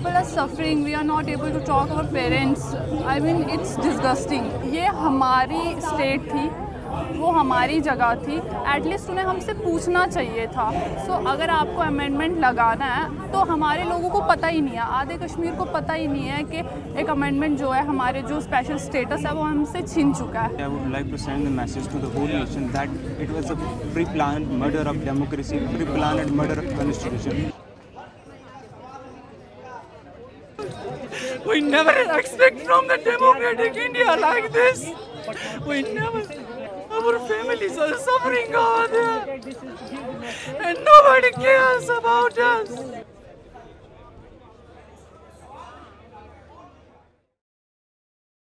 people are suffering, we are not able to talk our parents. I mean, it's disgusting. ये हमारी state थी, वो हमारी जगह थी, एटलीस्ट उन्हें हमसे पूछना चाहिए था। सो अगर आपको अमेंडमेंट लगाना है तो हमारे लोगों को पता ही नहीं है, आधे कश्मीर को पता ही नहीं है कि एक अमेंडमेंट जो है हमारे जो स्पेशल स्टेटस है वो हमसे छीन चुका है। I would like to send the message to the whole nation that it was a pre-planned murder of democracy, pre-planned murder of constitution. We never expect from the democratic India like this. We never. Our families are suffering over there, and nobody cares about us.